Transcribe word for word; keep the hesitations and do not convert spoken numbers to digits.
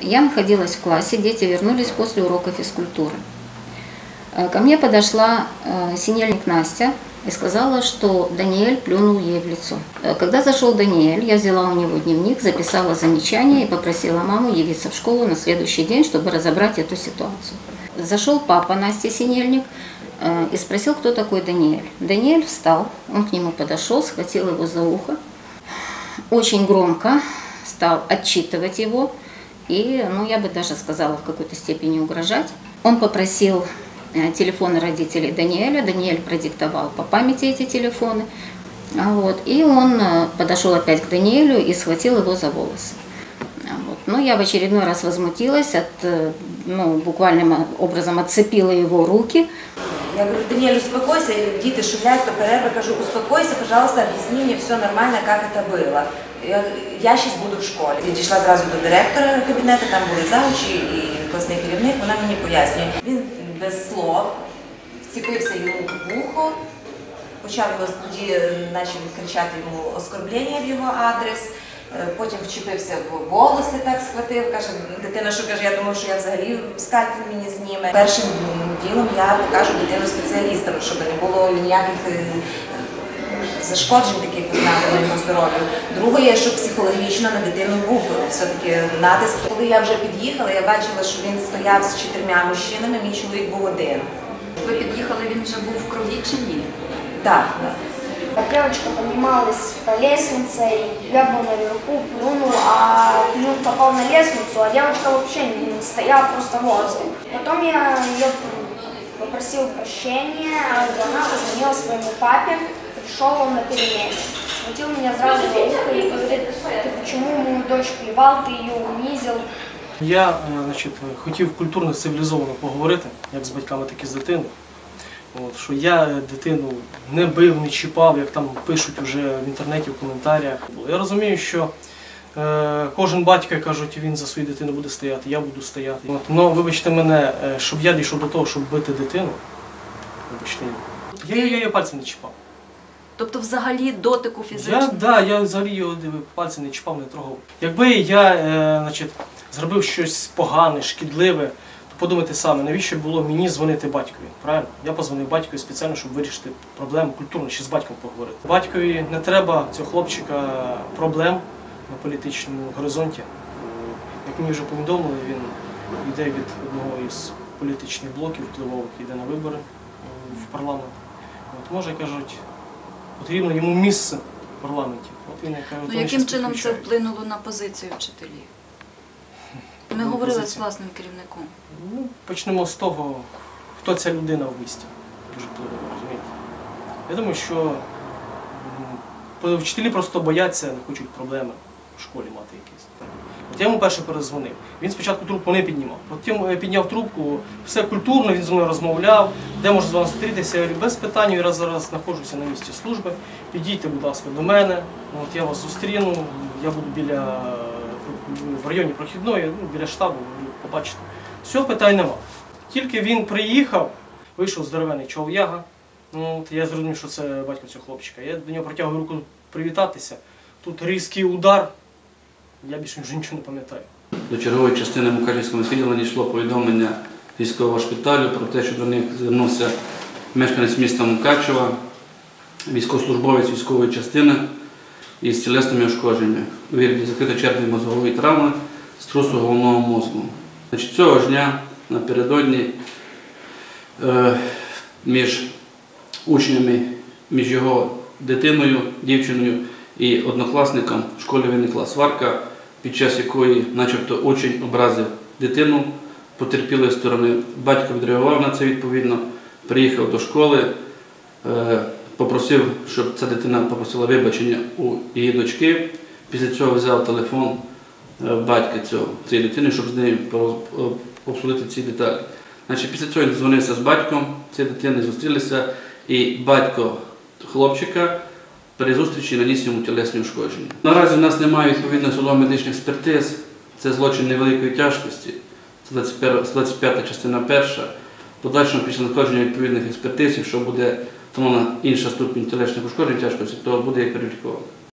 Я находилась в классе, дети вернулись после урока физкультуры. Ко мне подошла синельник Настя и сказала, что Даниэль плюнул ей в лицо. Когда зашел Даниэль, я взяла у него дневник, записала замечание и попросила маму явиться в школу на следующий день, чтобы разобрать эту ситуацию. Зашел папа Насти Синельник и спросил, кто такой Даниэль. Даниэль встал, он к нему подошел, схватил его за ухо, очень громко стал отчитывать его и, ну, я бы даже сказала, в какой-то степени угрожать. Он попросил телефоны родителей Даниэля, Даниэль продиктовал по памяти эти телефоны, вот, и он подошел опять к Даниэлю и схватил его за волосы. Вот. Ну, я в очередной раз возмутилась, от, ну, буквальным образом отцепила его руки. Я говорю: Даниэль, успокойся, дети шумят, то перерва, кажу: успокойся, пожалуйста, объясни мне все нормально, как это было. Я, я сейчас буду в школі. Я дійшла зразу до директора кабінету, там були завучі і класний керівник, вона мені пояснює. Він без слов вціпився йому в вухо, почав його тоді, почав кричати йому оскорблення в його адрес, потім вчепився в волоси, так схватив, каже, дитина, що каже, я думав, що я взагалі скальпель мені зніме. Першим ділом я покажу дитину спеціалістам, щоб не було ніяких зашкоджень таких на його здоров'ю. Друге, щоб психологічно на дитину був все-таки натиск. Коли я вже під'їхала, я бачила, що він стояв з чотирма мужчинами, мій чоловік був один. Ви під'їхали, він вже був в крові чи ні? Так, так. Девочка поднималась по лестнице, я был наверху, плюнул, а плюн попал на лестницу, а девочка вообще не стояла, просто возле. Потом я ее попросил прощения, она позвонила своему папе, пришел он на перемене, схватил меня сразу за ухо и говорит: ты почему мою дочь плевал, ты ее унизил. Я, значить, хотів культурно, цивілізовано поговорити, як з батьками, так і з дитиною. От, що я дитину не бив, не чіпав, як там пишуть вже в інтернеті, в коментарях. Я розумію, що е, кожен батько, кажуть, він за свою дитину буде стояти, я буду стояти. От, но, вибачте мене, щоб я дійшов до того, щоб бити дитину, вибачте, я, я, я її пальцем не чіпав. Тобто взагалі дотику фізичного? Так, да, я взагалі його пальцем не чіпав, не трогав. Якби я е, значить, зробив щось погане, шкідливе, подумайте саме, навіщо було мені дзвонити батькові, правильно? Я позвонив батькові спеціально, щоб вирішити проблему культурно, ще з батьком поговорити. Батькові не треба цього хлопчика проблем на політичному горизонті. Як мені вже повідомили, він йде від одного із політичних блоків впливових, йде на вибори в парламент. От, може, кажуть, потрібно йому місце в парламенті. От він, кажуть, ну, яким чином це вплинуло на позицію вчителів? Ми говорили з власним керівником. Ну, почнемо з того, хто ця людина в місті. Дуже впливає, розумієте? Я думаю, що вчителі просто бояться, не хочуть проблеми в школі мати якісь. От я йому перше перезвонив. Він спочатку трубку не піднімав. Потім підняв трубку, все культурно, він зі мною розмовляв, де можу з вами зустрітися. Я говорю, без питань, я зараз знаходжуся на місці служби, підійдіть, будь ласка, до мене, от я вас зустріну, я буду біля, в районі Прохідної, ну, біля штабу, побачите. Всього питань нема. Тільки він приїхав, вийшов здоровений чолов'яга, ну, от я зрозумів, що це батько цього хлопчика. Я до нього протягую руку привітатися, тут різкий удар, я більше вже нічого не пам'ятаю. До чергової частини Мукачівського відділення йшло повідомлення військового шпиталю про те, що до них звернувся мешканець міста Мукачева, військовослужбовець військової частини із тілесними ушкодженнями у вигляді закритої черепної мозгової травми, струсу головного мозку. Значить, цього ж дня напередодні е, між учнями, між його дитиною, дівчиною і однокласником в школі виникла сварка, під час якої начебто учень образив дитину потерпілої сторони. Батько відреагував на це відповідно, приїхав до школи, е, попросив, щоб ця дитина попросила вибачення у її дочки. Після цього взяв телефон батька цього, цієї дитини, щоб з нею обсудити ці деталі. Значить, після цього він дзвонився з батьком цієї дитини, зустрілися, і батько хлопчика при зустрічі наніс йому тілесні ушкодження. Наразі в нас немає відповідних судово-медичних експертиз, це злочин невеликої тяжкості, це двадцять п'ята частина перша. Подальшому після надходження відповідних експертиз, якщо буде встановлена інша ступінь тілесних ушкоджень тяжкості, то буде як кваліфіковано.